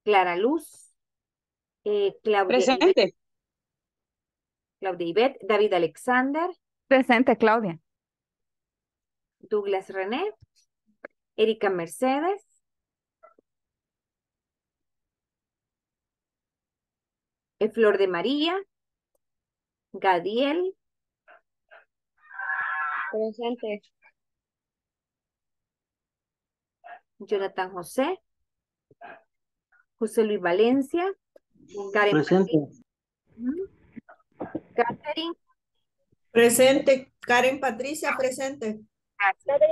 Clara Luz, Presente. Claudia Ivette, David Alexander, Presente, Claudia. Douglas René, Erika Mercedes, Flor de María, Gadiel, Presente. Jonathan José, José Luis Valencia, Karen Presente. Ujú. Catherine, Presente. Karen Patricia, presente. gracias.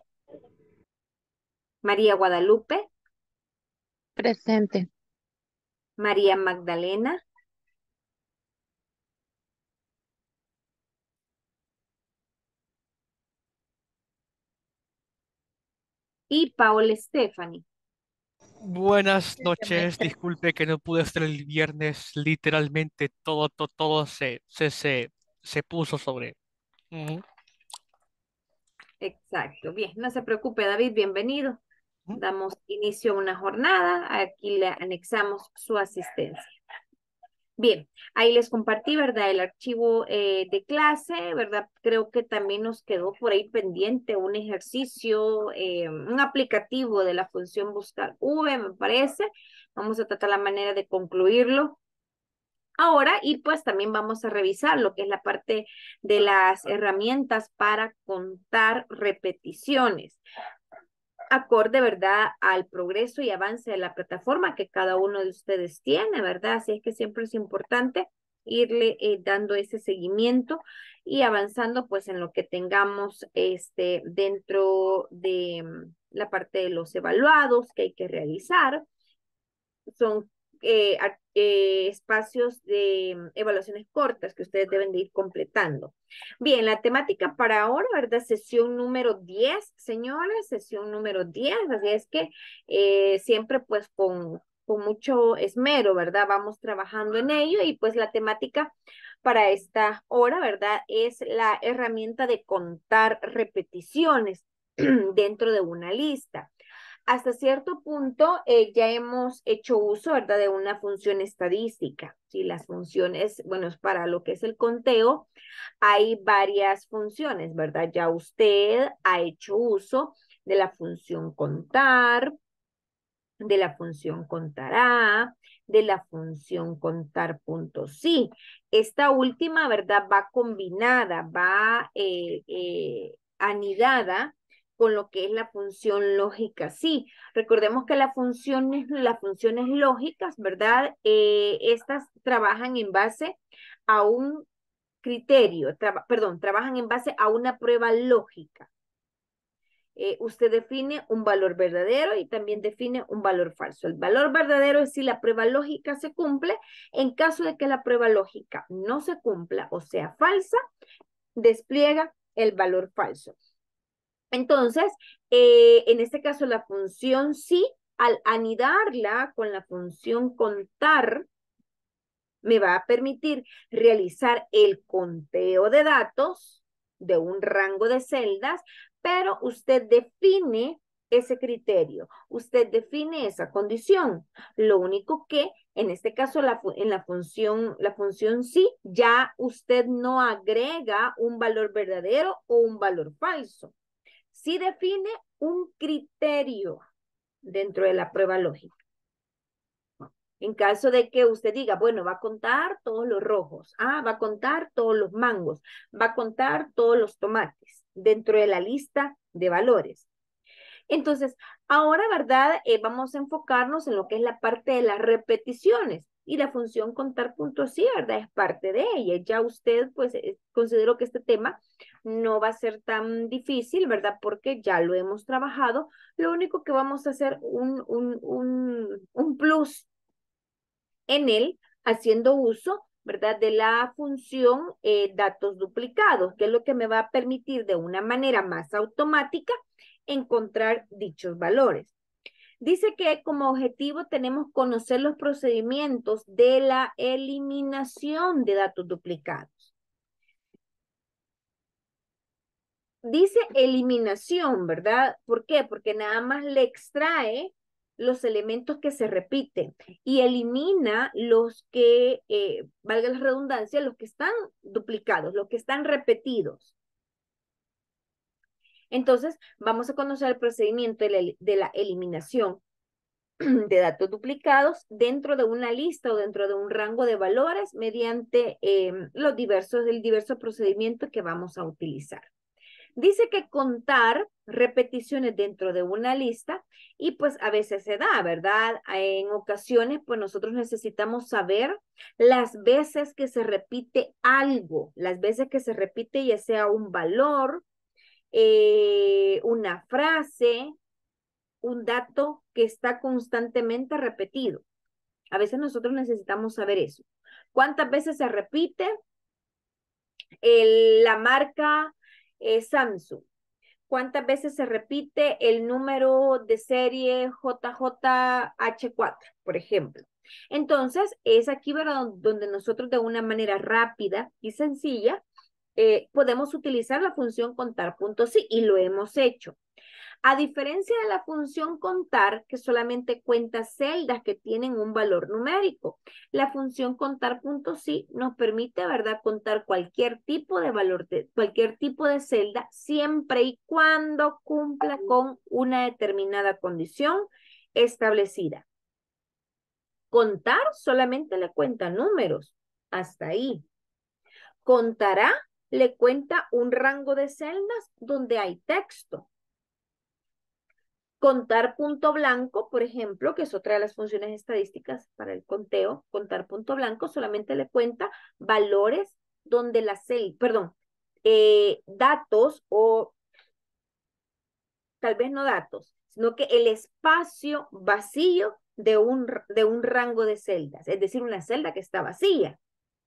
María Guadalupe, Presente. María Magdalena, y Paola Stephanie. Buenas noches, disculpe que no pude estar el viernes, literalmente todo se puso sobre. Ujú, Exacto, bien, no se preocupe, David, bienvenido. ujú. Damos inicio a una jornada, aquí le anexamos su asistencia. Bien, ahí les compartí, ¿verdad? El archivo de clase, ¿verdad? Creo que también nos quedó por ahí pendiente un ejercicio, un aplicativo de la función buscar V, me parece. Vamos a tratar la manera de concluirlo ahora y pues también vamos a revisar lo que es la parte de las herramientas para contar repeticiones acorde, ¿verdad?, al progreso y avance de la plataforma que cada uno de ustedes tiene, ¿verdad? Así es que siempre es importante irle dando ese seguimiento y avanzando pues en lo que tengamos dentro de la parte de los evaluados que hay que realizar. Son espacios de evaluaciones cortas que ustedes deben de ir completando. Bien, la temática para ahora, ¿verdad? Sesión número 10, señores, sesión número 10, así es que siempre pues con mucho esmero, ¿verdad? Vamos trabajando en ello y pues la temática para esta hora, ¿verdad? Es la herramienta de contar repeticiones dentro de una lista. Hasta cierto punto ya hemos hecho uso, ¿verdad?, de una función estadística. Sí, las funciones, bueno, para lo que es el conteo, hay varias funciones, ¿verdad? Ya usted ha hecho uso de la función contar, de la función contará, de la función contar punto sí. Esta última, ¿verdad? Va combinada, va anidada con lo que es la función lógica sí. Recordemos que las funciones lógicas, ¿verdad? Estas trabajan en base a un criterio, perdón, trabajan en base a una prueba lógica. Usted define un valor verdadero y también define un valor falso. El valor verdadero es si la prueba lógica se cumple. En caso de que la prueba lógica no se cumpla o sea falsa, despliega el valor falso. Entonces, en este caso, la función sí, al anidarla con la función contar, me va a permitir realizar el conteo de datos de un rango de celdas, pero usted define ese criterio, usted define esa condición. Lo único que en este caso en la función sí, ya usted no agrega un valor verdadero o un valor falso. Sí define un criterio dentro de la prueba lógica. En caso de que usted diga, bueno, va a contar todos los rojos, va a contar todos los mangos, va a contar todos los tomates dentro de la lista de valores. Entonces, ahora, ¿verdad? Vamos a enfocarnos en lo que es la parte de las repeticiones y la función contar puntos sí, ¿verdad? Es parte de ella. Ya usted, pues, considero que este tema no va a ser tan difícil, ¿verdad? Porque ya lo hemos trabajado. Lo único que vamos a hacer un plus en él haciendo uso, ¿verdad?, de la función datos duplicados, que es lo que me va a permitir de una manera más automática encontrar dichos valores. Dice que como objetivo tenemos conocer los procedimientos de la eliminación de datos duplicados. Dice eliminación, ¿verdad? ¿Por qué? Porque nada más le extrae los elementos que se repiten y elimina los que, valga la redundancia, los que están duplicados, los que están repetidos. Entonces, vamos a conocer el procedimiento de la eliminación de datos duplicados dentro de una lista o dentro de un rango de valores mediante el diverso procedimiento que vamos a utilizar. Dice que contar repeticiones dentro de una lista y pues a veces se da, ¿verdad? En ocasiones pues nosotros necesitamos saber las veces que se repite algo, las veces que se repite ya sea un valor, una frase, un dato que está constantemente repetido. A veces nosotros necesitamos saber eso. ¿Cuántas veces se repite la marca Samsung? ¿Cuántas veces se repite el número de serie JJH4, por ejemplo? Entonces, es aquí, ¿verdad?, donde nosotros de una manera rápida y sencilla podemos utilizar la función contar puntos sí, y lo hemos hecho. A diferencia de la función contar, que solamente cuenta celdas que tienen un valor numérico, la función contar puntos sí nos permite, ¿verdad?, contar cualquier tipo de valor, cualquier tipo de celda, siempre y cuando cumpla con una determinada condición establecida. Contar solamente le cuenta números, hasta ahí. Contará le cuenta un rango de celdas donde hay texto. Contar punto blanco, por ejemplo, que es otra de las funciones estadísticas para el conteo, contar punto blanco solamente le cuenta valores donde la celda, perdón, datos o tal vez no datos, sino que el espacio vacío de un rango de celdas, es decir, una celda que está vacía.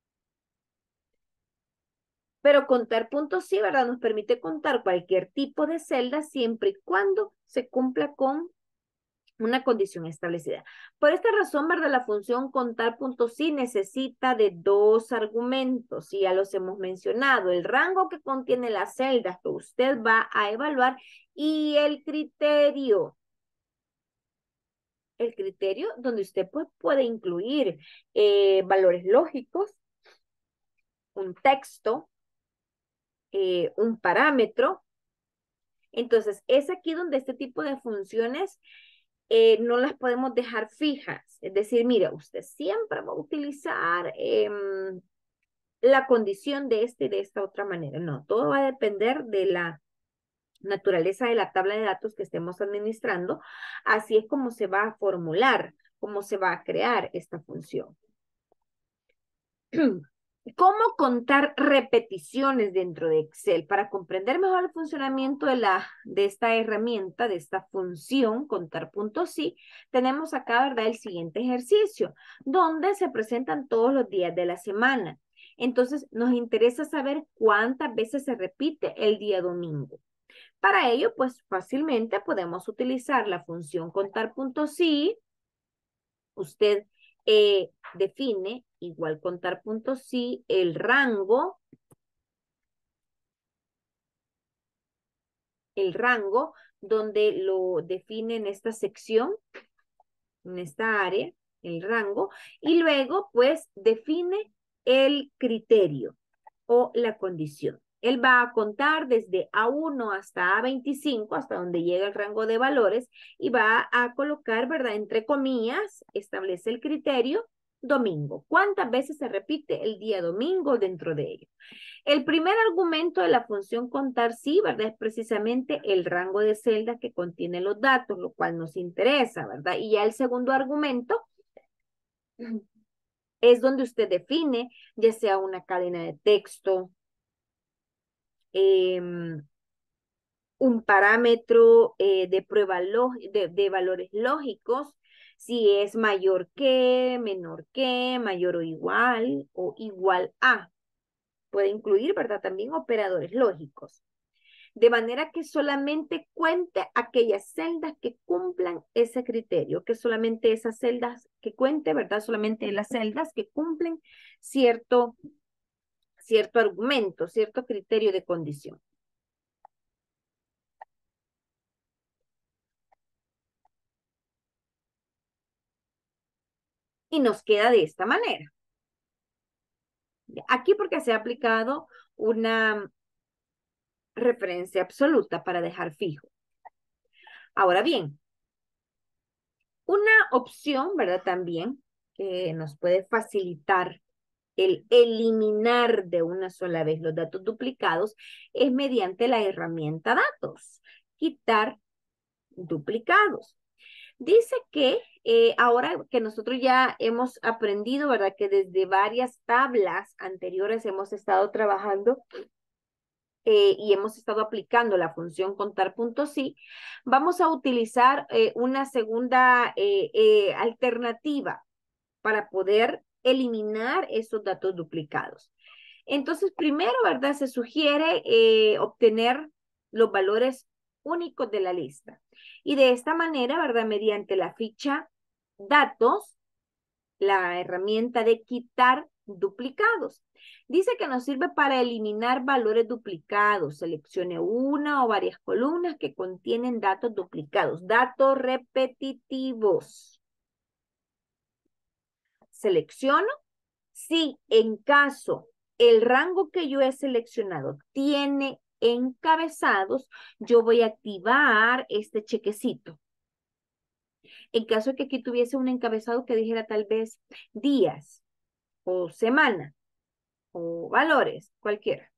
Pero contar puntos sí, ¿verdad? Nos permite contar cualquier tipo de celda siempre y cuando se cumpla con una condición establecida. Por esta razón, ¿verdad? La función contar puntos sí necesita de dos argumentos, y ya los hemos mencionado: el rango que contiene las celdas que usted va a evaluar y el criterio. El criterio donde usted pues, puede incluir valores lógicos, un texto, un parámetro. Entonces, es aquí donde este tipo de funciones no las podemos dejar fijas. Es decir, mira, usted siempre va a utilizar la condición de esta y de esta otra manera. No, todo va a depender de la naturaleza de la tabla de datos que estemos administrando. Así es como se va a formular, cómo se va a crear esta función. ¿Cómo contar repeticiones dentro de Excel? Para comprender mejor el funcionamiento de esta herramienta, de esta función, contar puntos sí, tenemos acá, ¿verdad?, el siguiente ejercicio, donde se presentan todos los días de la semana. Entonces, nos interesa saber cuántas veces se repite el día domingo. Para ello, pues fácilmente podemos utilizar la función contar puntos sí. Usted define, igual contar puntos sí, el rango donde lo define en esta sección, en esta área, el rango, y luego pues define el criterio o la condición. Él va a contar desde A1 hasta A25, hasta donde llega el rango de valores, y va a colocar, ¿verdad?, entre comillas, establece el criterio domingo. ¿Cuántas veces se repite el día domingo dentro de ello? El primer argumento de la función contar sí, ¿verdad?, es precisamente el rango de celdas que contiene los datos, lo cual nos interesa, ¿verdad? Y ya el segundo argumento es donde usted define, ya sea una cadena de texto, un parámetro de prueba de valores lógicos, si es mayor que, menor que, mayor o igual a. Puede incluir, ¿verdad?, también operadores lógicos. De manera que solamente cuente aquellas celdas que cumplan ese criterio, que solamente esas celdas que cuente, ¿verdad?, solamente las celdas que cumplen cierto argumento, cierto criterio de condición. Y nos queda de esta manera. Aquí porque se ha aplicado una referencia absoluta para dejar fijo. Ahora bien, una opción, ¿verdad? También que nos puede facilitar el eliminar de una sola vez los datos duplicados es mediante la herramienta datos. Quitar duplicados. Dice que ahora que nosotros ya hemos aprendido, ¿verdad? Que desde varias tablas anteriores hemos estado trabajando y hemos estado aplicando la función contar.si, vamos a utilizar una segunda alternativa para poder eliminar esos datos duplicados. Entonces, primero, ¿verdad? Se sugiere obtener los valores únicos de la lista. Y de esta manera, ¿verdad? Mediante la ficha datos, la herramienta de quitar duplicados. Dice que nos sirve para eliminar valores duplicados. Seleccione una o varias columnas que contienen datos duplicados, datos repetitivos. Selecciono. Si en caso el rango que yo he seleccionado tiene encabezados, yo voy a activar este chequecito. En caso de que aquí tuviese un encabezado que dijera tal vez días o semana o valores, cualquiera.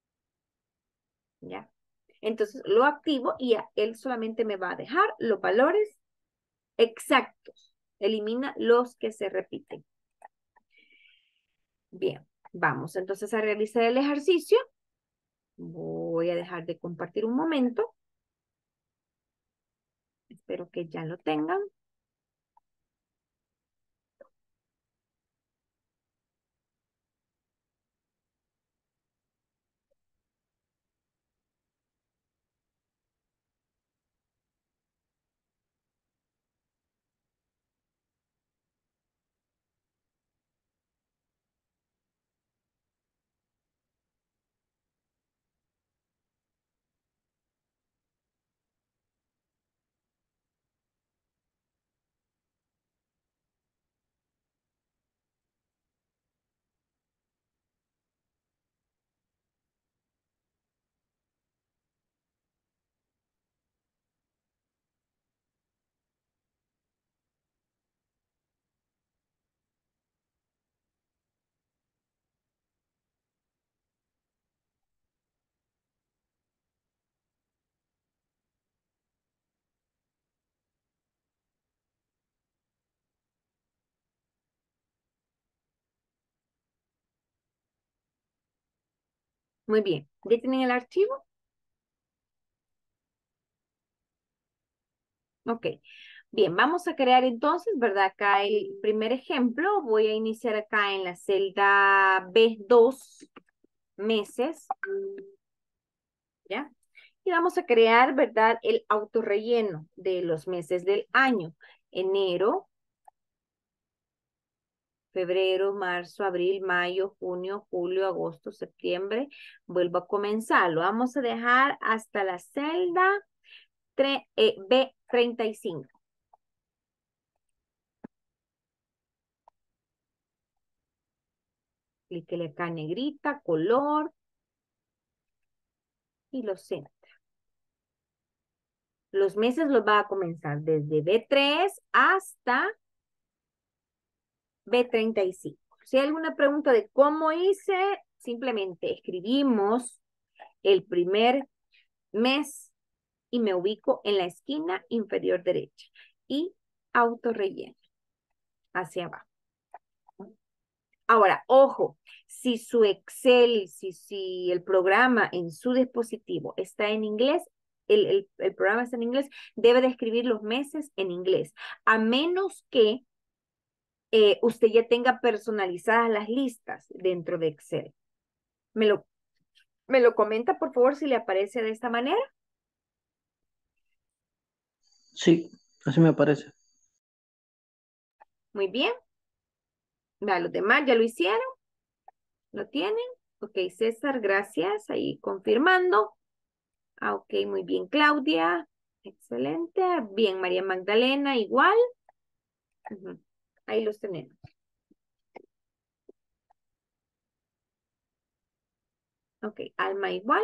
¿Ya? Entonces lo activo y él solamente me va a dejar los valores exactos. Elimina los que se repiten. Bien, vamos entonces a realizar el ejercicio. Voy a dejar de compartir un momento. Espero que ya lo tengan. Muy bien. ¿Ya tienen el archivo? Ok. Bien, vamos a crear entonces, ¿verdad? Acá el primer ejemplo. Voy a iniciar acá en la celda B2, meses. ¿Ya? Y vamos a crear, ¿verdad? El autorrelleno de los meses del año. Enero, febrero, marzo, abril, mayo, junio, julio, agosto, septiembre. Vuelvo a comenzar. Lo vamos a dejar hasta la celda B35. Clíquele acá negrita, color y lo centra. Los meses los va a comenzar desde B3 hasta B35. Si hay alguna pregunta de cómo hice, simplemente escribimos el primer mes y me ubico en la esquina inferior derecha y autorrelleno hacia abajo. Ahora, ojo, si su Excel, si el programa en su dispositivo está en inglés, el programa está en inglés, debe de escribir los meses en inglés, a menos que usted ya tenga personalizadas las listas dentro de Excel. ¿Me lo comenta, por favor, si le aparece de esta manera? Sí, así me parece. Muy bien. Los demás ya lo hicieron. ¿Lo tienen? Ok, César, gracias. Ahí confirmando. Ah, ok, muy bien, Claudia. Excelente. Bien, María Magdalena, igual. Ahí los tenemos. Ok, Alma igual.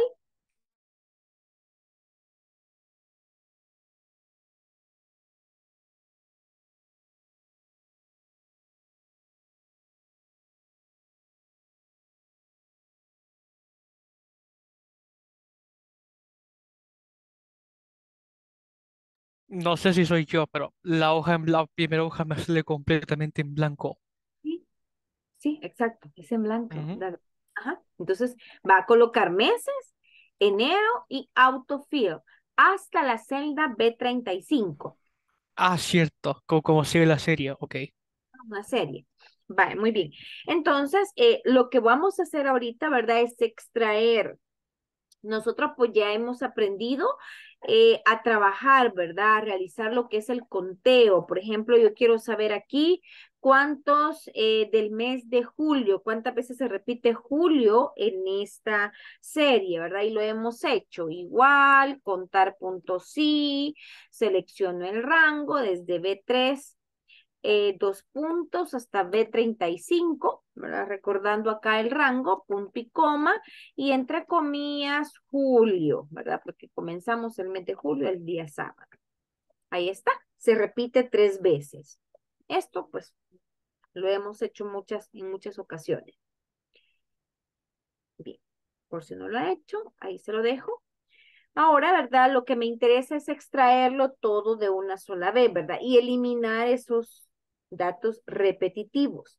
No sé si soy yo, pero la primera hoja me sale completamente en blanco. Sí, sí, exacto, es en blanco. Ujú. Ajá. Entonces va a colocar meses, enero y autofill hasta la celda B35. Ah, cierto, como sigue la serie, ok. Una serie. Vale, muy bien. Entonces, lo que vamos a hacer ahorita, ¿verdad? Es extraer. Nosotros pues ya hemos aprendido a trabajar, ¿verdad? A realizar lo que es el conteo. Por ejemplo, yo quiero saber aquí cuántos del mes de julio, cuántas veces se repite julio en esta serie, ¿verdad? Y lo hemos hecho igual, contar puntos sí, selecciono el rango desde B3 2 puntos hasta B35, ¿verdad? Recordando acá el rango, punto y coma, y entre comillas, julio, ¿verdad? Porque comenzamos el mes de julio el día sábado. Ahí está, se repite 3 veces. Esto, pues, lo hemos hecho en muchas ocasiones. Bien, por si no lo ha hecho, ahí se lo dejo. Ahora, ¿verdad? Lo que me interesa es extraerlo todo de una sola vez, ¿verdad? Y eliminar esos datos repetitivos.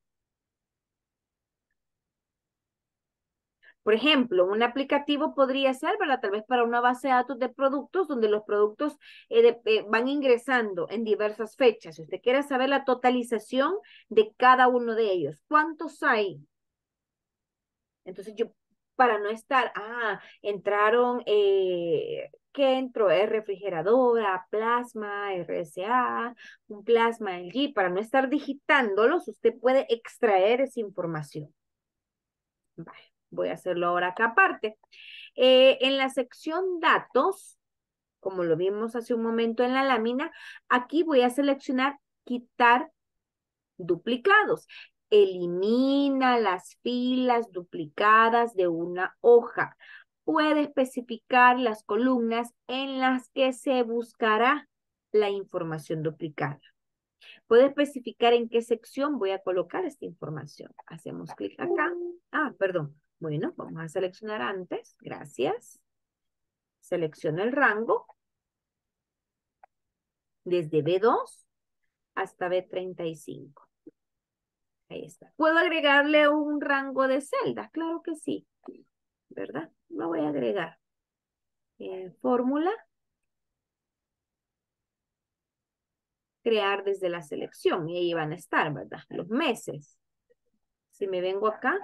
Por ejemplo, un aplicativo podría ser, ¿verdad? Tal vez para una base de datos de productos donde los productos van ingresando en diversas fechas. Si usted quiere saber la totalización de cada uno de ellos, ¿cuántos hay? Entonces yo, para no estar, entraron, ¿qué entró? Refrigeradora, plasma, RSA, un plasma LG. Para no estar digitándolos, usted puede extraer esa información. Vale, voy a hacerlo ahora acá aparte. En la sección datos, como lo vimos hace un momento en la lámina, aquí voy a seleccionar quitar duplicados. Elimina las filas duplicadas de una hoja. Puede especificar las columnas en las que se buscará la información duplicada. Puede especificar en qué sección voy a colocar esta información. Hacemos clic acá. Perdón. Bueno, vamos a seleccionar antes. Gracias. Selecciono el rango desde B2 hasta B35. Ahí está. ¿Puedo agregarle un rango de celdas? Claro que sí. ¿Verdad? Lo voy a agregar. Fórmula. Crear desde la selección. Y ahí van a estar, ¿verdad? Los meses. Si me vengo acá.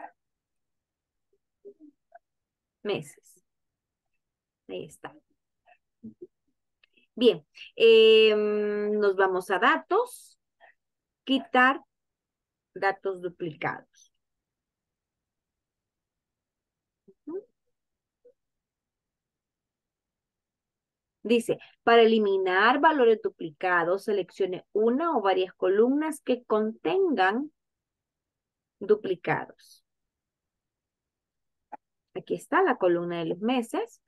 Meses. Ahí está. Bien, nos vamos a datos, quitar datos duplicados. Dice, para eliminar valores duplicados, seleccione una o varias columnas que contengan duplicados. Aquí está la columna de los meses.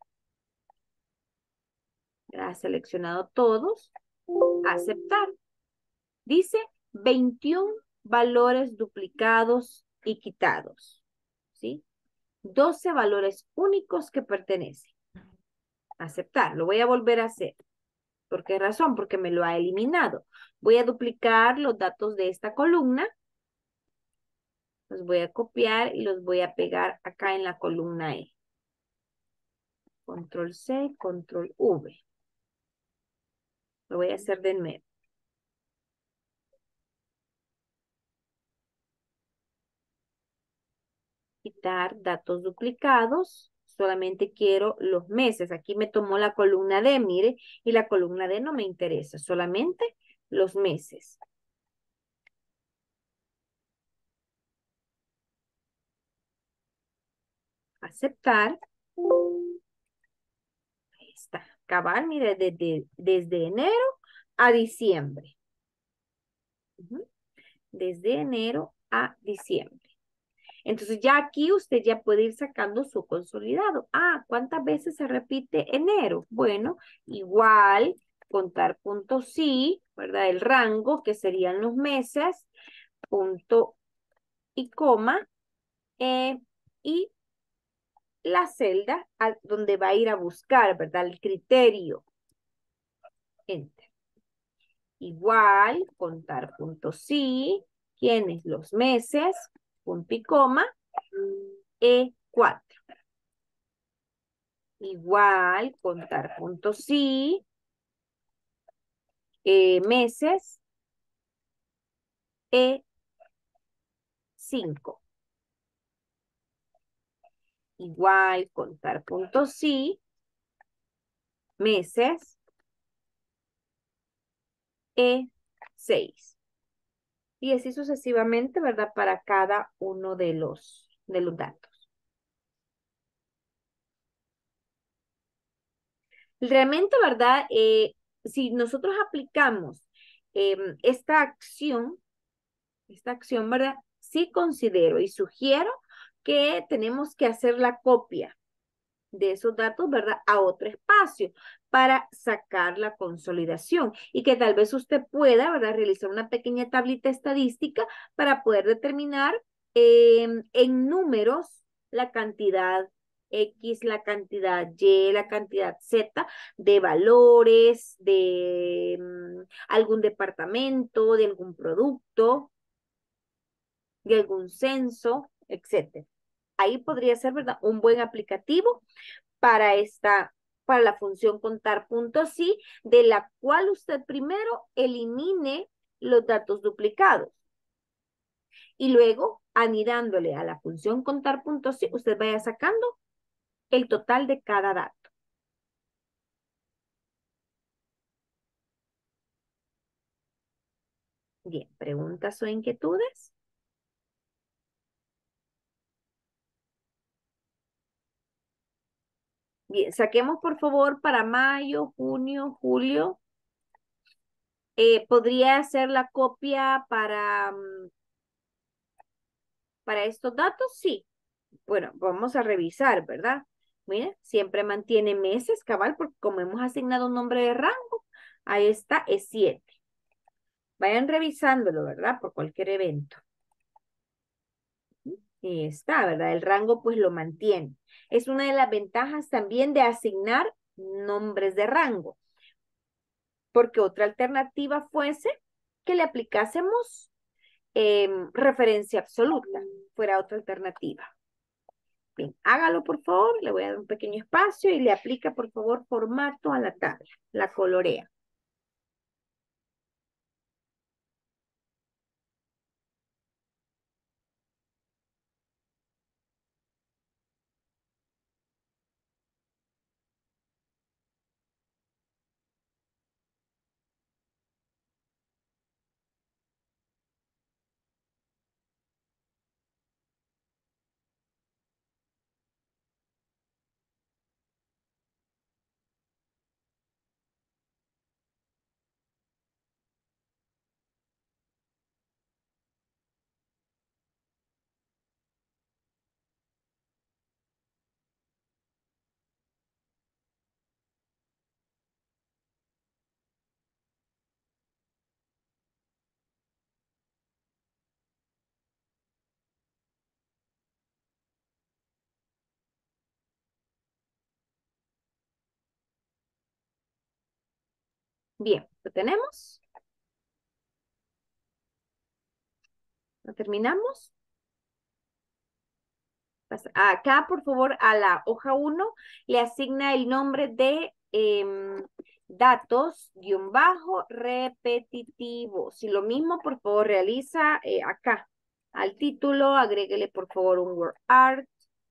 Ya ha seleccionado todos. Aceptar. Dice 21 valores duplicados y quitados. ¿Sí? 12 valores únicos que pertenecen. Aceptar. Lo voy a volver a hacer. ¿Por qué razón? Porque me lo ha eliminado. Voy a duplicar los datos de esta columna. Los voy a copiar y los voy a pegar acá en la columna E. Control C, control V. Lo voy a hacer de nuevo. Quitar datos duplicados. Solamente quiero los meses. Aquí me tomó la columna D, mire, y la columna D no me interesa. Solamente los meses. Aceptar. Ahí está. Cabal, mire, desde enero a diciembre. desde enero a diciembre. Entonces ya aquí usted ya puede ir sacando su consolidado. Ah, ¿cuántas veces se repite enero? Bueno, igual contar punto sí, ¿verdad? El rango, que serían los meses, punto y coma, y la celda donde va a ir a buscar, ¿verdad? El criterio. Enter. Igual, contar punto sí, ¿quiénes? Los meses, punto y coma, E4. Igual, contar punto sí, meses, E5. Igual, contar punto sí, meses, E6. Y así sucesivamente, ¿verdad? Para cada uno de los datos. Realmente, ¿verdad? Si nosotros aplicamos esta acción, ¿verdad? Sí considero y sugiero que tenemos que hacer la copia de esos datos, ¿verdad? A otro espacio para sacar la consolidación y que tal vez usted pueda, ¿verdad? Realizar una pequeña tablita estadística para poder determinar en números la cantidad X, la cantidad Y, la cantidad Z de valores, de algún departamento, de algún producto, de algún censo, etcétera. Ahí podría ser, ¿verdad? Un buen aplicativo para para la función contar puntos sí, de la cual usted primero elimine los datos duplicados. Y luego, anidándole a la función contar puntos sí, usted vaya sacando el total de cada dato. Bien, ¿preguntas o inquietudes? Bien, saquemos por favor para mayo, junio, julio. ¿Podría hacer la copia para estos datos? Sí. Bueno, vamos a revisar, ¿verdad? Mira, siempre mantiene meses, cabal, porque como hemos asignado un nombre de rango, ahí está, es 7. Vayan revisándolo, ¿verdad? Por cualquier evento. Y está, ¿verdad? El rango pues lo mantiene. Es una de las ventajas también de asignar nombres de rango, porque otra alternativa fuese que le aplicásemos referencia absoluta, fuera otra alternativa. Bien, hágalo por favor, le voy a dar un pequeño espacio y le aplica por favor formato a la tabla, la colorea. Bien, ¿lo tenemos? ¿Lo terminamos? Acá, por favor, a la hoja 1 le asigna el nombre de datos, guión bajo, repetitivos. Y lo mismo, por favor, realiza acá. Al título, agréguele, por favor, un word art.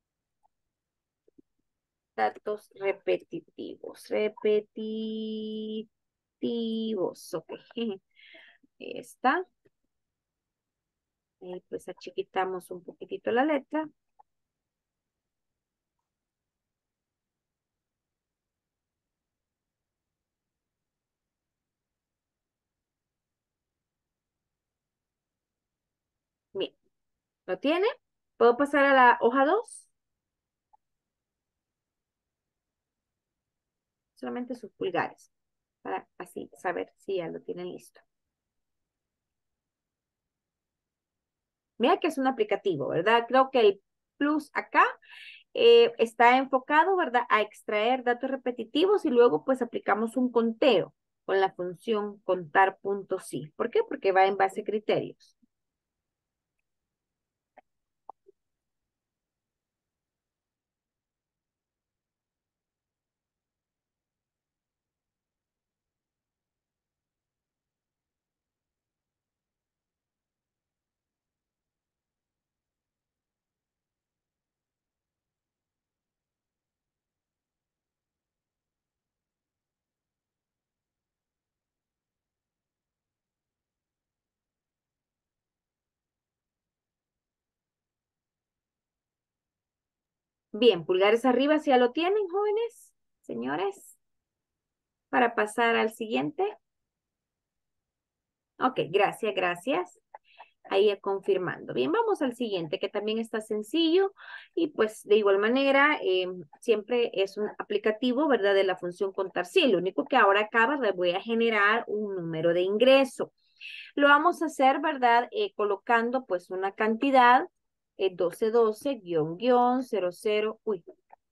Datos repetitivos. Repetitivos. Ok. Ahí está. Pues achiquitamos un poquitito la letra. ¿Lo tiene? ¿Puedo pasar a la hoja 2? Solamente sus pulgares, para así saber si ya lo tienen listo. Mira que es un aplicativo, ¿verdad? Creo que el plus acá está enfocado, ¿verdad? A extraer datos repetitivos y luego pues aplicamos un conteo con la función contar.si. ¿Por qué? Porque va en base a criterios. Bien, pulgares arriba si ya lo tienen, jóvenes, señores, para pasar al siguiente. Ok, gracias, gracias. Ahí confirmando. Bien, vamos al siguiente, que también está sencillo y pues de igual manera siempre es un aplicativo, ¿verdad? De la función contar. Sí, lo único que ahora acá, ¿verdad? Voy a generar un número de ingreso. Lo vamos a hacer, ¿verdad? Colocando pues una cantidad, 1212, guión, 00, uy,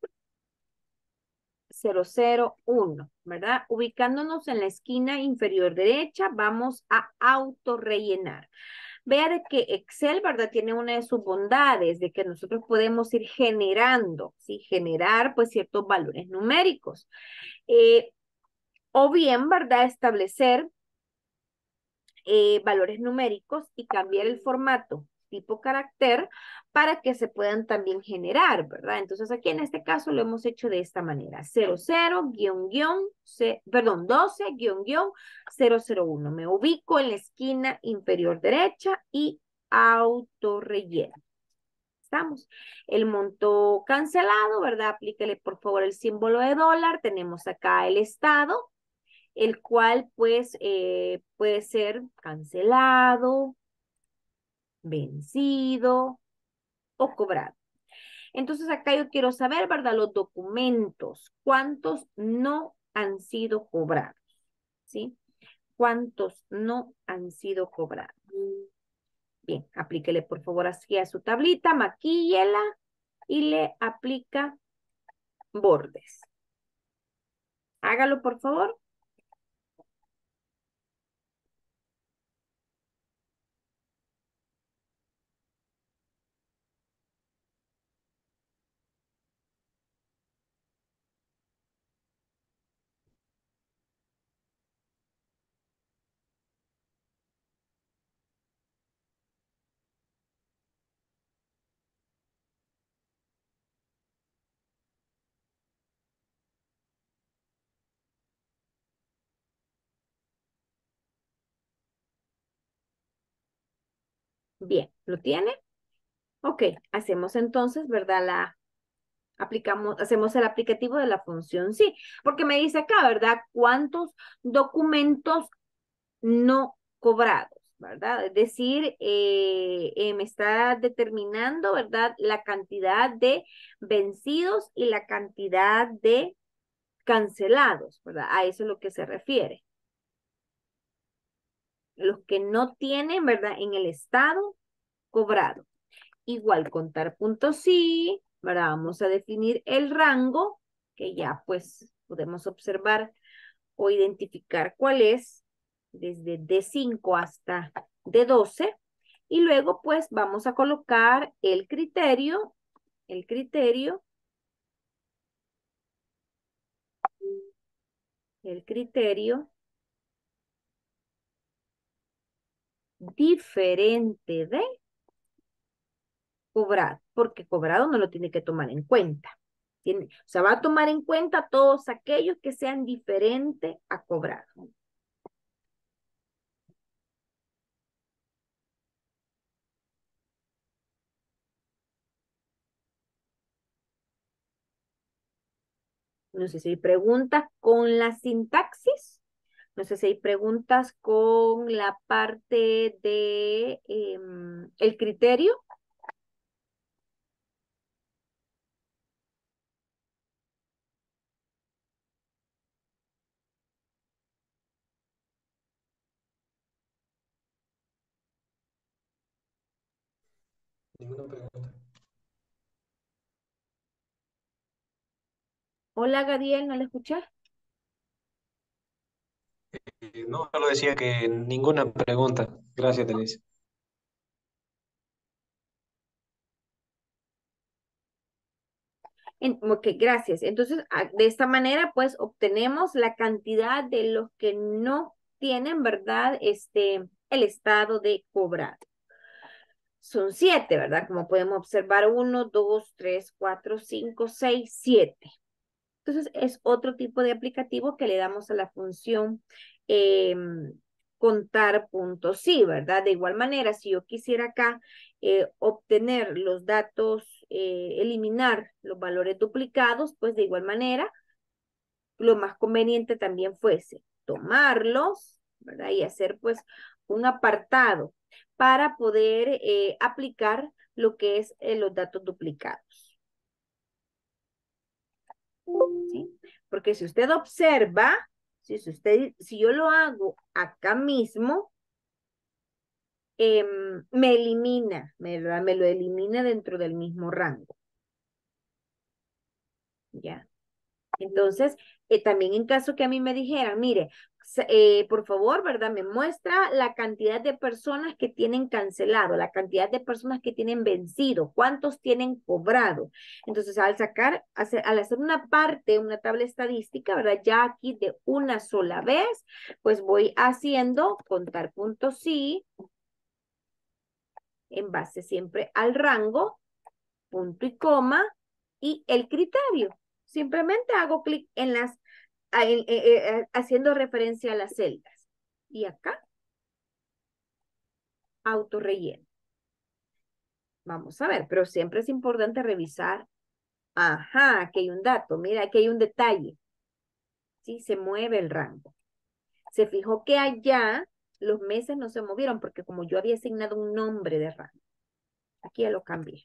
001, ¿verdad? Ubicándonos en la esquina inferior derecha, vamos a autorrellenar. Vea de que Excel, ¿verdad? Tiene una de sus bondades, de que nosotros podemos ir generando, ¿sí? Generar, pues, ciertos valores numéricos. O bien, ¿verdad? Establecer valores numéricos y cambiar el formato tipo carácter para que se puedan también generar, ¿verdad? Entonces aquí en este caso lo hemos hecho de esta manera. 00, perdón, 12, 001. Me ubico en la esquina inferior derecha y autorrelleno. Estamos. El monto cancelado, ¿verdad? Aplíquele por favor el símbolo de dólar. Tenemos acá el estado, el cual pues puede ser cancelado, vencido o cobrado. Entonces acá yo quiero saber, ¿verdad? Los documentos, ¿cuántos no han sido cobrados? ¿Sí? ¿Cuántos no han sido cobrados? Bien, aplíquele por favor así a su tablita, maquíllela y le aplica bordes. Hágalo por favor. Bien, ¿lo tiene? Ok, hacemos entonces, ¿verdad? Hacemos el aplicativo de la función sí, porque me dice acá, ¿verdad? ¿Cuántos documentos no cobrados? ¿Verdad? Es decir, me está determinando, ¿verdad? La cantidad de vencidos y la cantidad de cancelados, ¿verdad? A eso es lo que se refiere. Los que no tienen, ¿verdad? En el estado cobrado. Igual contar puntos sí, ¿verdad? Vamos a definir el rango, que ya pues podemos observar o identificar cuál es, desde D5 hasta D12, y luego pues vamos a colocar el criterio, el criterio diferente de cobrado, porque cobrado no lo tiene que tomar en cuenta. O sea, va a tomar en cuenta todos aquellos que sean diferentes a cobrado. No sé si hay preguntas con la sintaxis. No sé si hay preguntas con la parte de el criterio. Ninguna pregunta. Hola, Gadiel, ¿no le escuché? No, solo decía que ninguna pregunta. Gracias, Denise. Ok, gracias. Entonces, de esta manera, pues, obtenemos la cantidad de los que no tienen, ¿verdad? El estado de cobrado. Son 7, ¿verdad? Como podemos observar, 1, 2, 3, 4, 5, 6, 7. Entonces, es otro tipo de aplicativo que le damos a la función eh, contar puntos sí, ¿verdad? De igual manera, si yo quisiera acá obtener los datos, eliminar los valores duplicados, pues de igual manera, lo más conveniente también fuese tomarlos, ¿verdad? Y hacer pues un apartado para poder aplicar lo que es los datos duplicados. ¿Sí? Porque si usted observa, si yo lo hago acá mismo, me elimina, ¿verdad? Me lo elimina dentro del mismo rango. ¿Ya? Entonces, también en caso que a mí me dijeran, mire, por favor, ¿verdad? Me muestra la cantidad de personas que tienen cancelado, la cantidad de personas que tienen vencido, cuántos tienen cobrado. Entonces, al hacer una parte, una tabla estadística, ¿verdad? Ya aquí de una sola vez, pues voy haciendo contar puntos sí, en base siempre al rango, punto y coma, y el criterio. Simplemente hago clic en haciendo referencia a las celdas. Y acá, auto relleno. Vamos a ver, pero siempre es importante revisar. Ajá, aquí hay un dato, mira, aquí hay un detalle. Sí, se mueve el rango. Se fijó que allá los meses no se movieron porque como yo había asignado un nombre de rango. Aquí ya lo cambié.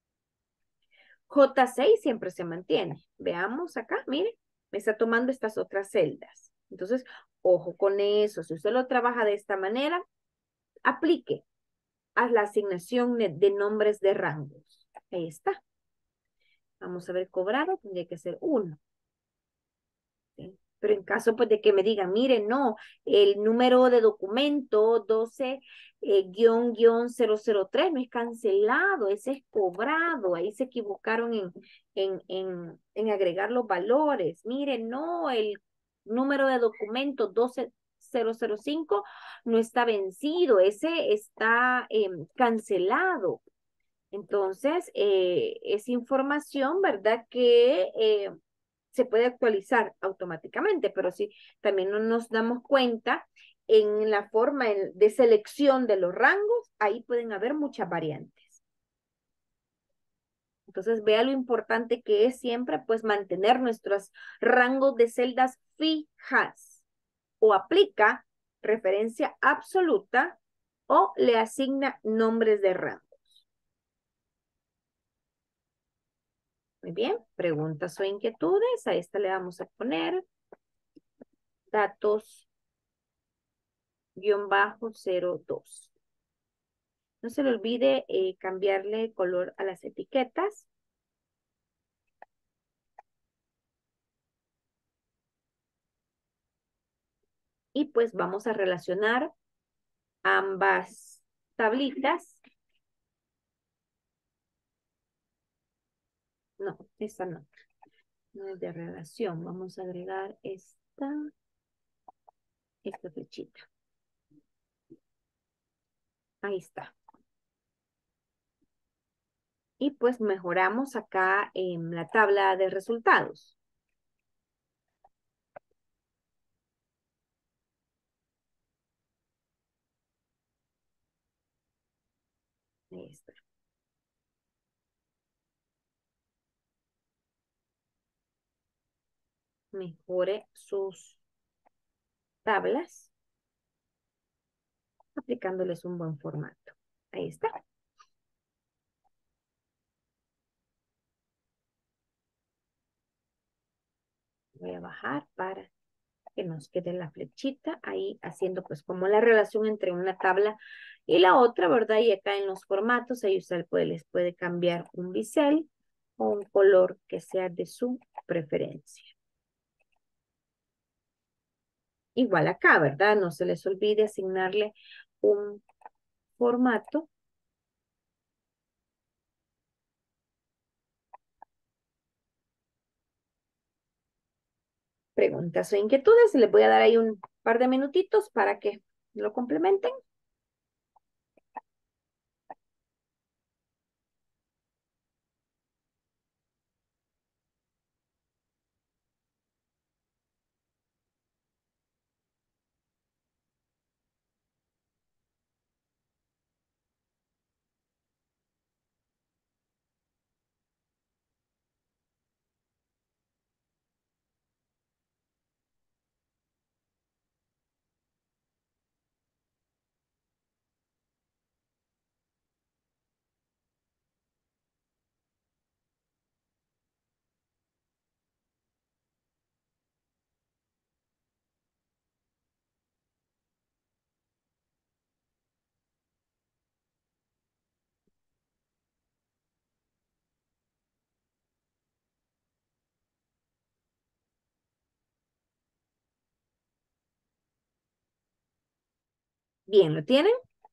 J6 siempre se mantiene. Veamos acá, mire, me está tomando estas otras celdas. Entonces, ojo con eso. Si usted lo trabaja de esta manera, aplique a la asignación de nombres de rangos. Ahí está. Vamos a ver, cobrado tendría que ser 1. ¿Sí? Pero en caso pues, de que me digan, mire, no, el número de documento 12 003 no es cancelado, ese es cobrado, ahí se equivocaron en agregar los valores. Mire, no, el número de documento 12005 no está vencido, ese está cancelado. Entonces, es información, ¿verdad? Que se puede actualizar automáticamente, pero si también no nos damos cuenta en la forma de selección de los rangos, ahí pueden haber muchas variantes. Entonces, vea lo importante que es siempre, pues, mantener nuestros rangos de celdas fijas o aplica referencia absoluta o le asigna nombres de rango. Muy bien, preguntas o inquietudes. A esta le vamos a poner datos -02. No se le olvide cambiarle color a las etiquetas. Y pues vamos a relacionar ambas tablitas. No, esta no. No es de relación. Vamos a agregar esta flechita. Ahí está. Y pues mejoramos acá en la tabla de resultados. Ahí está. Mejore sus tablas aplicándoles un buen formato. Ahí está. Voy a bajar para que nos quede la flechita ahí haciendo pues como la relación entre una tabla y la otra, ¿verdad? Y acá en los formatos ahí usted les puede cambiar un bisel o un color que sea de su preferencia. Igual acá, ¿verdad? No se les olvide asignarle un formato. Preguntas o inquietudes, les voy a dar ahí un par de minutitos para que lo complementen. Bien, ¿lo tienen?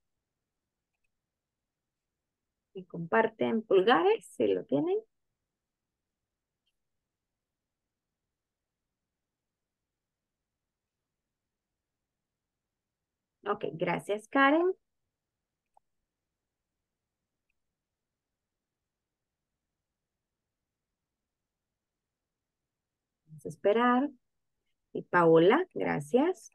Y comparten pulgares, si lo tienen. Ok, gracias, Karen. Vamos a esperar. Y Paola, gracias.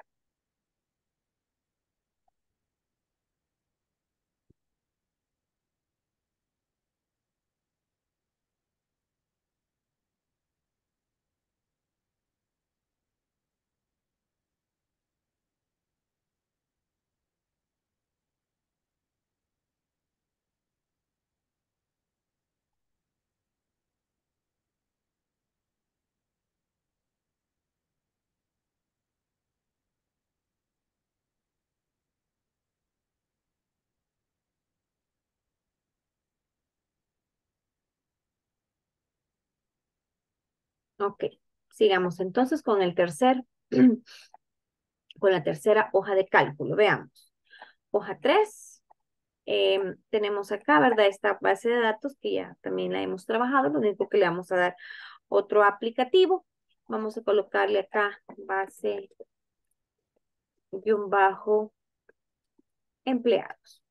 Ok, sigamos entonces con el tercer, con la tercera hoja de cálculo. Veamos. Hoja 3. Tenemos acá, ¿verdad? Esta base de datos que ya también la hemos trabajado. Lo único que le vamos a dar otro aplicativo. Vamos a colocarle acá base guión bajo empleados.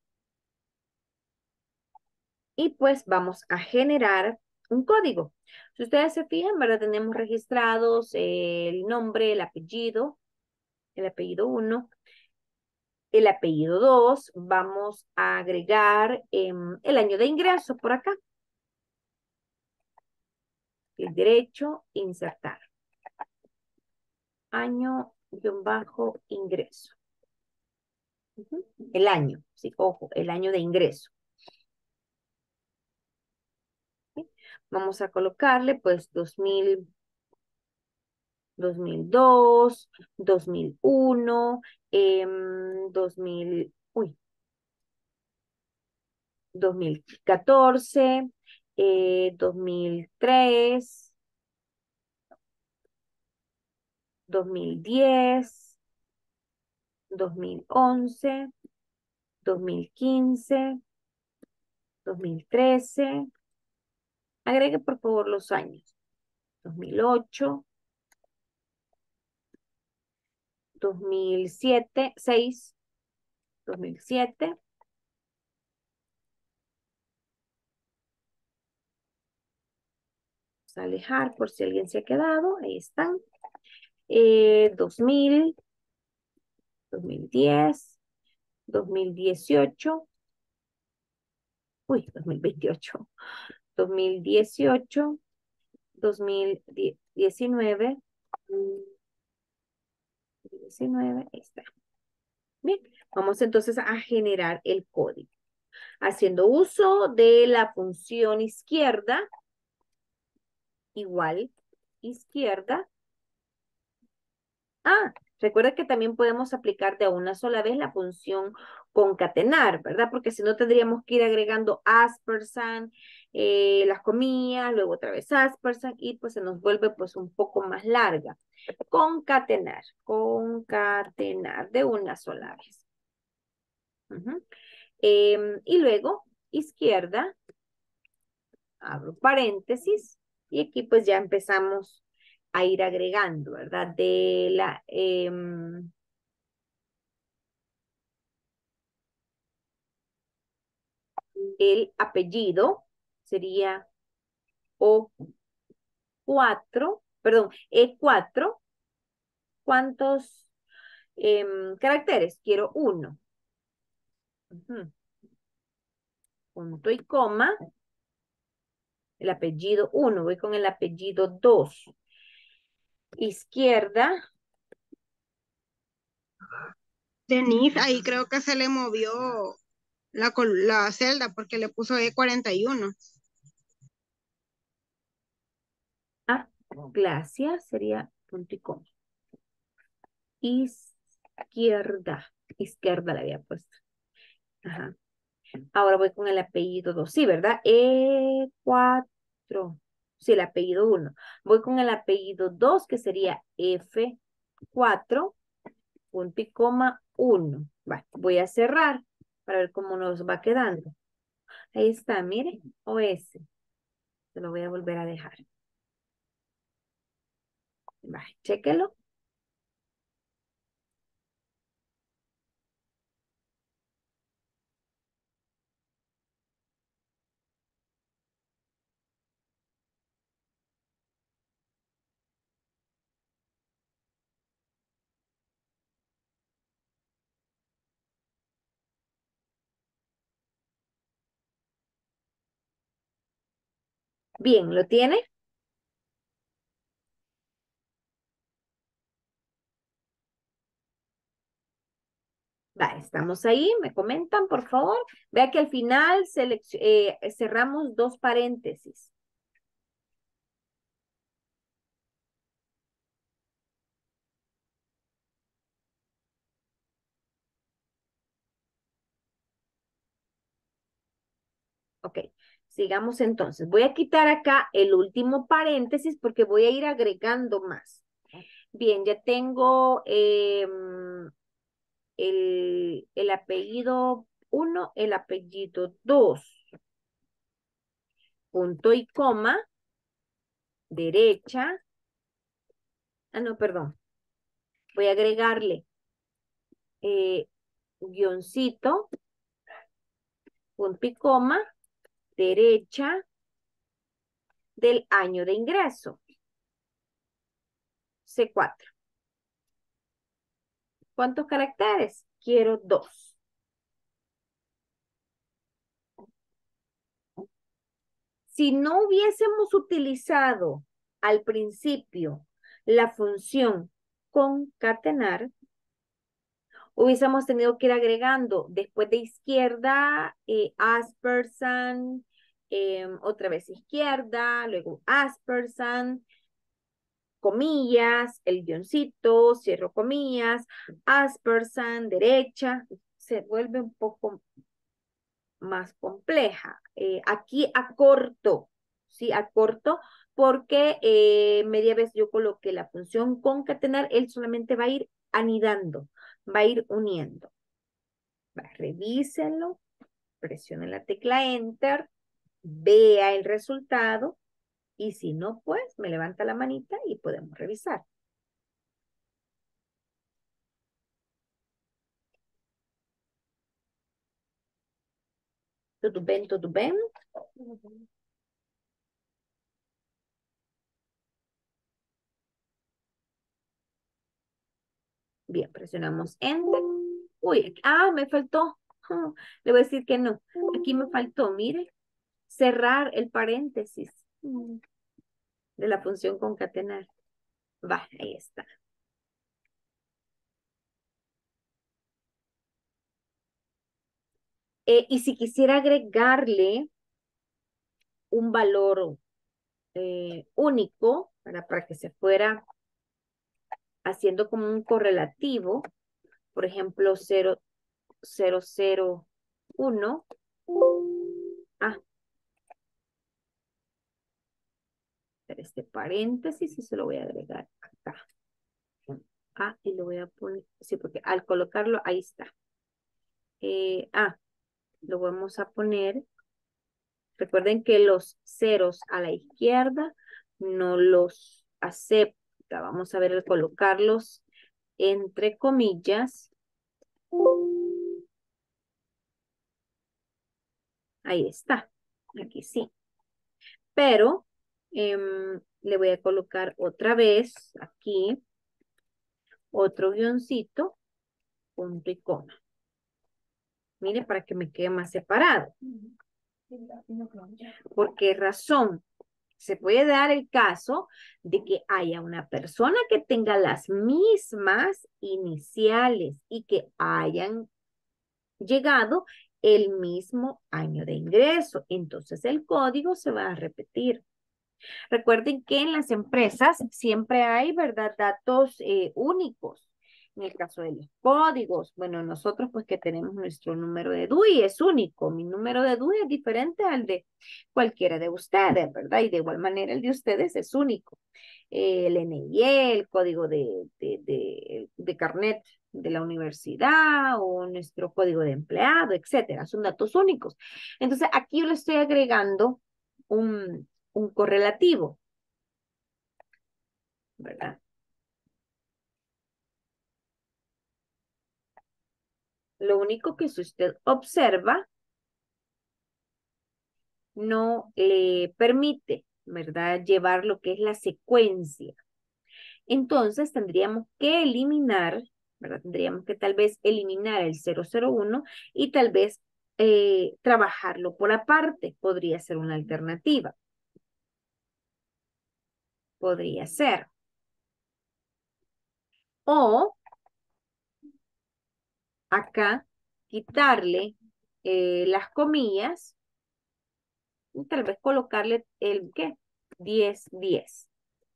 Y pues vamos a generar un código. Si ustedes se fijan, ¿verdad? Tenemos registrados el nombre, el apellido 1, el apellido 2. Vamos a agregar el año de ingreso por acá. El derecho, insertar. Año, guión bajo, ingreso. El año, sí, ojo, el año de ingreso. ¿Sí? Vamos a colocarle pues 2002, 2001, 2014, 2003, 2010, 2011, 2015, 2013. Agregue por favor los años. 2008, 2007, 6, 2007. Vamos a alejar por si alguien se ha quedado. Ahí están. 2000, 2010, 2018. Uy, 2028. 2018, 2019. 19, ahí está. Bien, vamos entonces a generar el código. Haciendo uso de la función izquierda, igual, izquierda, Recuerda que también podemos aplicar de una sola vez la función concatenar, ¿verdad? Porque si no tendríamos que ir agregando aspersan, las comillas, luego otra vez aspersan y pues se nos vuelve pues un poco más larga. Concatenar de una sola vez. Ujú. Y luego izquierda, abro paréntesis y aquí pues ya empezamos a ir agregando, ¿verdad? El apellido sería O4, perdón, E4. ¿Cuántos caracteres? Quiero uno. Ujú. Punto y coma. El apellido 1. Voy con el apellido 2. Izquierda. Denise, ahí creo que se le movió la celda porque le puso E41. Glacia sería punto y coma. Izquierda. Izquierda le había puesto. Ajá. Ahora voy con el apellido 2. Sí, ¿verdad? E4. Sí, el apellido 1. Voy con el apellido 2, que sería F4, punto y coma 1. Voy a cerrar para ver cómo nos va quedando. Ahí está, mire. OS. Se lo voy a volver a dejar. Chéquelo. Bien, ¿lo tiene? Estamos ahí, me comentan, por favor. Vea que al final cerramos dos paréntesis. Ok, sigamos entonces. Voy a quitar acá el último paréntesis porque voy a ir agregando más. Bien, ya tengo el apellido 1, el apellido 2. Punto y coma, derecha. No, perdón. Voy a agregarle guioncito, punto y coma, derecha del año de ingreso. C4. ¿Cuántos caracteres? Quiero 2. Si no hubiésemos utilizado al principio la función concatenar, hubiésemos tenido que ir agregando después de izquierda, aspersan, otra vez izquierda, luego aspersan, comillas, el guioncito, cierro comillas, aspersan, derecha, se vuelve un poco más compleja. Aquí acorto, ¿sí? Acorto porque media vez yo coloqué la función concatenar, él solamente va a ir anidando, va a ir uniendo. Revísenlo, presione la tecla Enter, vea el resultado y si no, pues me levanta la manita y podemos revisar. ¿Todo bien? ¿Todo bien? Bien, presionamos Enter. Uy, me faltó. Le voy a decir que no. Aquí me faltó, mire, cerrar el paréntesis de la función concatenar. Ahí está. Y si quisiera agregarle un valor único para que se fuera haciendo como un correlativo, por ejemplo, 001. Ah, este paréntesis y se lo voy a agregar acá. Ah, y lo voy a poner, sí, porque al colocarlo, ahí está. Lo vamos a poner. Recuerden que los ceros a la izquierda no los acepta. Vamos a ver el colocarlos entre comillas. Ahí está. Aquí sí. Pero le voy a colocar otra vez aquí otro guioncito, punto y coma. Mire, para que me quede más separado. ¿Por qué razón? Se puede dar el caso de que haya una persona que tenga las mismas iniciales y que hayan llegado el mismo año de ingreso. Entonces el código se va a repetir. Recuerden que en las empresas siempre hay, ¿verdad?, datos únicos. En el caso de los códigos, bueno, nosotros pues que tenemos nuestro número de DUI es único. Mi número de DUI es diferente al de cualquiera de ustedes, ¿verdad? Y de igual manera el de ustedes es único. El NIE, el código de carnet de la universidad o nuestro código de empleado, etcétera. Son datos únicos. Entonces aquí yo le estoy agregando un correlativo, ¿verdad? Lo único que si usted observa, no le permite, ¿verdad?, llevar lo que es la secuencia. Entonces tendríamos que eliminar, ¿verdad? Tendríamos que tal vez eliminar el 001 y tal vez trabajarlo por aparte. Podría ser una alternativa. Podría ser. O acá quitarle las comillas y tal vez colocarle el, ¿qué? 10, 10.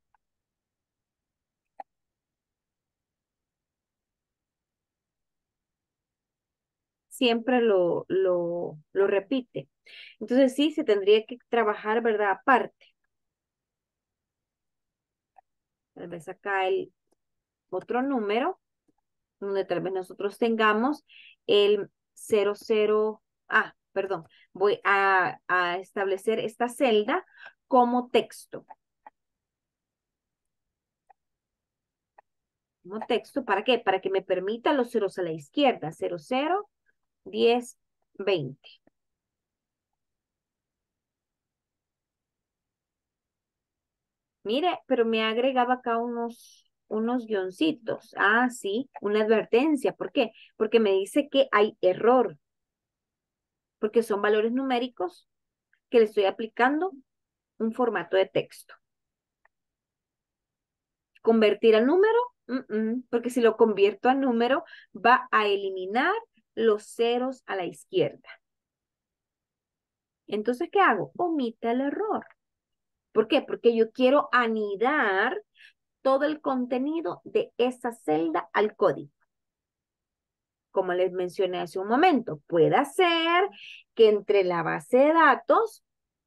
Siempre lo repite. Entonces sí, se tendría que trabajar, ¿verdad?, aparte. Tal vez acá el otro número, donde tal vez nosotros tengamos el 00, perdón, voy a establecer esta celda como texto. Como texto, ¿para qué? Para que me permita los ceros a la izquierda, 00, 10, 20. Mire, pero me agregaba acá unos guioncitos. Ah, sí, una advertencia. ¿Por qué? Porque me dice que hay error. Porque son valores numéricos que le estoy aplicando un formato de texto. ¿Convertir a número? Porque si lo convierto a número, va a eliminar los ceros a la izquierda. Entonces, ¿qué hago? Omita el error. ¿Por qué? Porque yo quiero anidar todo el contenido de esa celda al código. Como les mencioné hace un momento, puede ser que entre la base de datos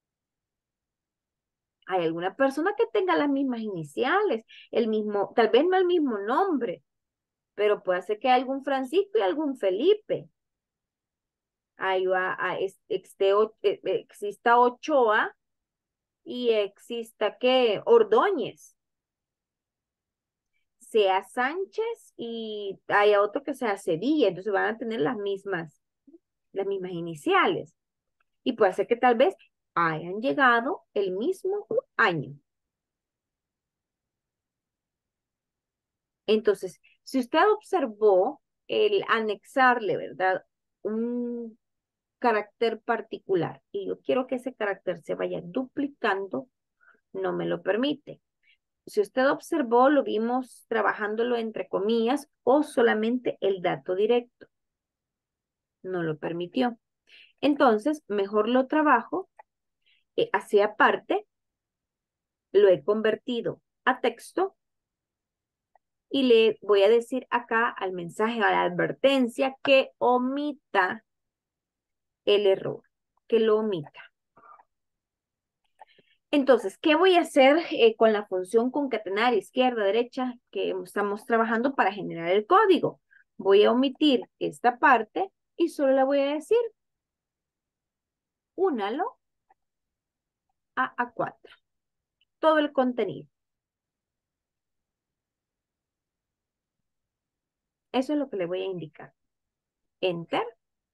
hay alguna persona que tenga las mismas iniciales, el mismo, tal vez no el mismo nombre, pero puede ser que haya algún Francisco y algún Felipe. Ahí va, exista Ochoa y exista, ¿qué? Ordóñez. Sea Sánchez y haya otro que sea Sevilla, entonces van a tener las mismas iniciales. Y puede ser que tal vez hayan llegado el mismo año. Entonces, si usted observó el anexarle, ¿verdad?, un carácter particular y yo quiero que ese carácter se vaya duplicando, no me lo permite. Si usted observó, lo vimos trabajándolo entre comillas o solamente el dato directo. No lo permitió. Entonces, mejor lo trabajo hacia aparte, lo he convertido a texto y le voy a decir acá al mensaje, a la advertencia, que omita el error, que lo omita. Entonces, ¿qué voy a hacer con la función concatenar izquierda, derecha que estamos trabajando para generar el código? Voy a omitir esta parte y solo le voy a decir, únalo a A4. Todo el contenido. Eso es lo que le voy a indicar. Enter.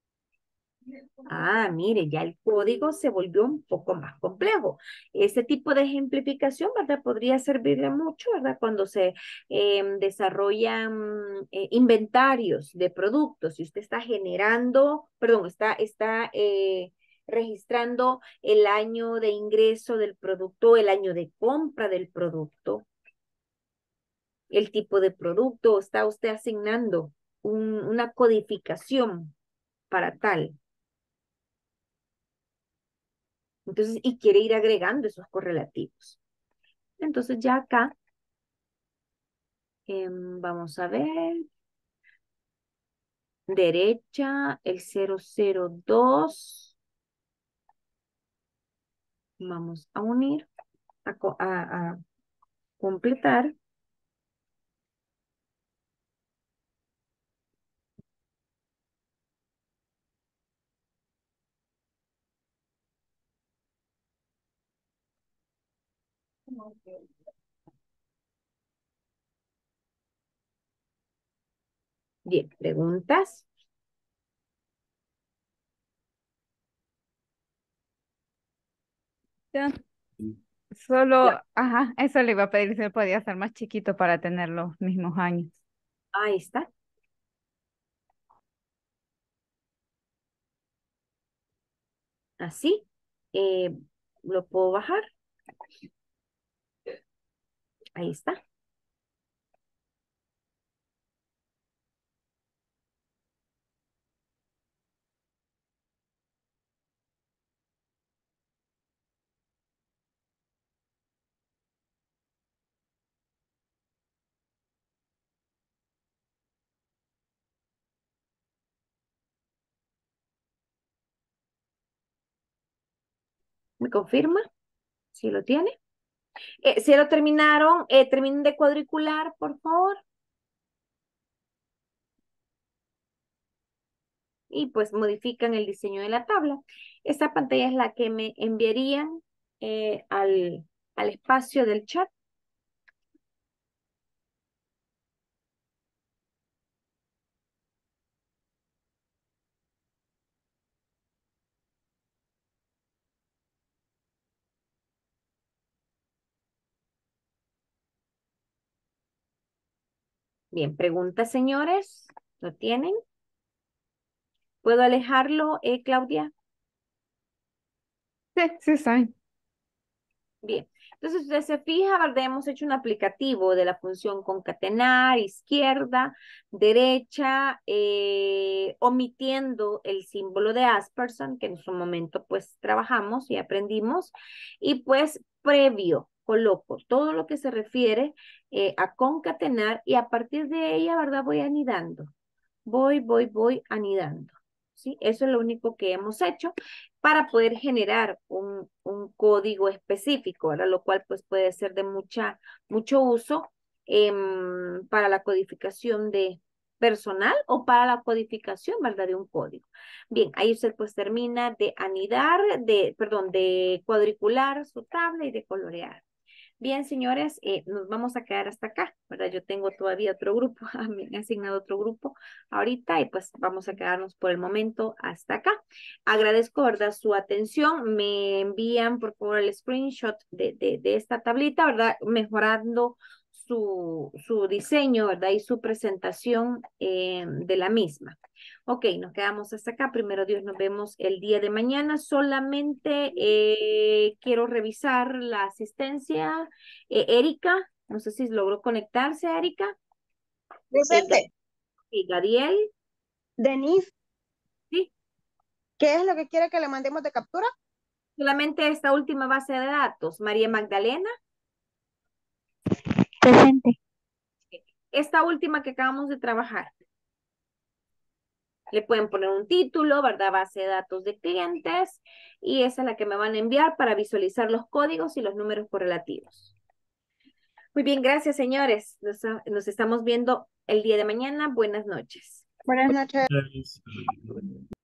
Ah, mire, ya el código se volvió un poco más complejo. Este tipo de ejemplificación, ¿verdad? Podría servirle mucho, ¿verdad? Cuando se desarrollan inventarios de productos. Si usted está generando, perdón, está registrando el año de ingreso del producto, el año de compra del producto, el tipo de producto, está usted asignando una codificación para tal. Entonces, y quiere ir agregando esos correlativos. Entonces, ya acá, vamos a ver, derecha, el 002. Vamos a unir, a completar. Bien, preguntas. Ya. Solo, Ya, ajá, eso le iba a pedir si él podía ser más chiquito para tener los mismos años. ahí está. Así. Eh, lo puedo bajar. Ahí está. ¿Me confirma? Si lo tiene. Si lo terminaron, terminen de cuadricular, por favor. Y pues modifican el diseño de la tabla. Esta pantalla es la que me enviarían al espacio del chat. Bien, preguntas, señores. ¿Lo tienen? ¿Puedo alejarlo, Claudia? Sí, sí, saben. Bien. Entonces, usted se fija, ¿verdad? Hemos hecho un aplicativo de la función concatenar, izquierda, derecha, omitiendo el símbolo de Asperson, que en su momento pues trabajamos y aprendimos, y pues previo coloco todo lo que se refiere a concatenar y a partir de ella, ¿verdad? Voy anidando. Voy anidando. ¿Sí? Eso es lo único que hemos hecho para poder generar un código específico, ¿verdad? Lo cual pues puede ser de mucho uso para la codificación de personal o para la codificación, ¿verdad? De un código. Bien, ahí usted pues termina de anidar, perdón, de cuadricular su tabla y de colorear. Bien, señores, nos vamos a quedar hasta acá, ¿verdad? Yo tengo todavía otro grupo, me han asignado otro grupo ahorita y pues vamos a quedarnos por el momento hasta acá. Agradezco, ¿verdad? Su atención. Me envían, por favor, el screenshot de esta tablita, ¿verdad? Mejorando su diseño, ¿verdad? Y su presentación de la misma. Ok, nos quedamos hasta acá. Primero Dios, nos vemos el día de mañana. Solamente quiero revisar la asistencia. Erika, no sé si logró conectarse, Erika. Presente. Gadiel, Denise, sí. ¿qué es lo que quiere que le mandemos de captura? Solamente esta última base de datos. María Magdalena. Presente. esta última que acabamos de trabajar. Le pueden poner un título, ¿verdad? Base de datos de clientes. Y esa es la que me van a enviar para visualizar los códigos y los números correlativos. Muy bien, gracias, señores. Nos estamos viendo el día de mañana. Buenas noches. Buenas noches.